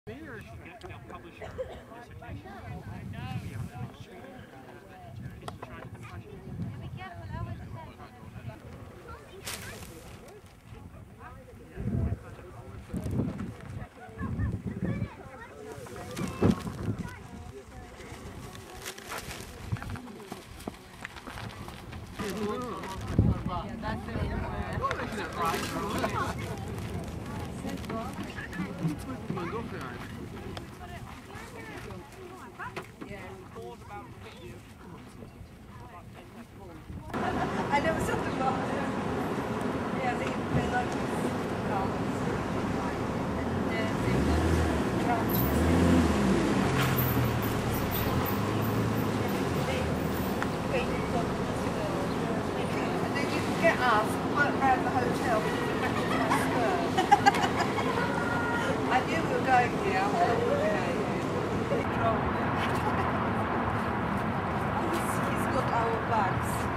I know something about them. Yeah, they like garments. And they've got branches. And then you can get us, work around the hotel with the back of my skirt. I knew we were going here. I was looking at you. He's got our bags.